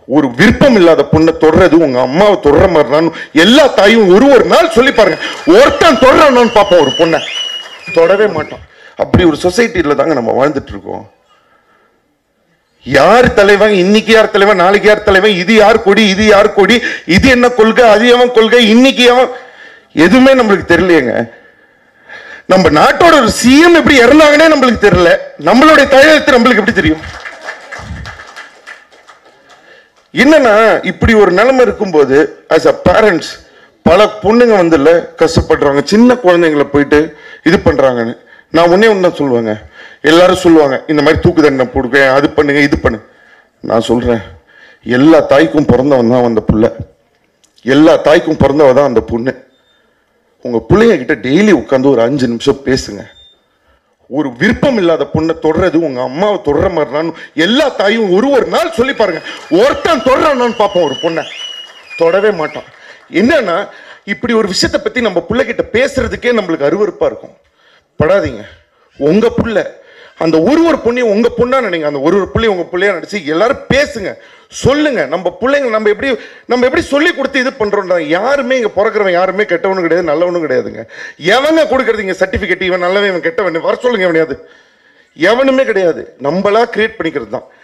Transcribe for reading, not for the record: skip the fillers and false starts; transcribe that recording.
ஒரு விருப்பம் இல்லாத பொண்ணை தொடர்றது உங்க அம்மாவை தொடர மாதிரி எல்லா தாயும் ஒரு நாள் சொல்லி பாருங்க. ஒருத்தன் தொடரணும்னு பார்ப்போம், ஒரு பொண்ணை தொடவே மாட்டோம். அப்படி ஒரு சொசைட்டில தாங்க நம்ம வாழ்ந்துட்டு இருக்கோம். யார் தலைவன், இன்னைக்கு யார் தலைவன், நாளைக்கு யார் தலைவன், இது யார் கொடி, இது யார் கொடி, இது என்ன கொள்கை, அது எவன் கொள்கை, இன்னைக்கு எவன், எதுவுமே நம்மளுக்கு தெரியலையேங்க. நம்ம நாட்டோட ஒரு சிஎம் எப்படி இறந்தாங்கன்னே நம்மளுக்கு தெரியல. நம்மளுடைய தலையெழுத்து நம்மளுக்கு எப்படி தெரியும்? என்னன்னா இப்படி ஒரு நிலைமை இருக்கும்போது ஆஸ் அ பேரண்ட்ஸ் பல பொண்ணுங்க வந்துல கஷ்டப்படுறாங்க. சின்ன குழந்தைங்களை போயிட்டு இது பண்றாங்கன்னு நான் ஒன்னே ஒன்று தான் சொல்லுவாங்க. எல்லாரும் சொல்லுவாங்க இந்த மாதிரி தூக்கு தண்டனை போடுங்க, அது பண்ணுங்க, இது பண்ணு. நான் சொல்றேன், எல்லா தாய்க்கும் பிறந்தவன் தான் அந்த புள்ள, எல்லா தாய்க்கும் பிறந்தவ தான் அந்த பொண்ணு. உங்க பிள்ளைங்க கிட்ட டெய்லி உட்காந்து ஒரு 5 நிமிஷம் பேசுங்க. ஒரு விருப்பம் இல்லாத பொண்ணை தொடர்றது உங்க அம்மாவை தொடர மாதிரி எல்லா தாயும் ஒரு நாள் சொல்லி பாருங்க. ஒருத்தன் தொடரான்னு பார்ப்போம், ஒரு பொண்ணை தொடவே மாட்டான். என்னன்னா இப்படி ஒரு விஷயத்தை பத்தி நம்ம பிள்ளைகிட்ட பேசுறதுக்கே நம்மளுக்கு அருவருப்பா இருக்கும். படாதீங்க, உங்க புள்ள அந்த ஒரு பொண்ணையும் உங்க பொண்ணா நினைங்க. அந்த ஒரு பிள்ளையும் உங்க பிள்ளையா நினைச்சு எல்லாரும் பேசுங்க, சொல்லுங்க. நம்ம பிள்ளைங்க நம்ம எப்படி சொல்லி கொடுத்து இது பண்றோம். யாருமே இங்க பிறக்கிறவன் யாருமே கெட்டவனும் கிடையாது, நல்லவனும் கிடையாதுங்க. எவங்க கொடுக்கறது இங்க சர்டிபிகேட், இவன் நல்லவன் இவன் கெட்டவன் வர சொல்லுங்க. எவனையாவது எவனுமே கிடையாது. நம்மளா கிரியேட் பண்ணிக்கிறது தான்.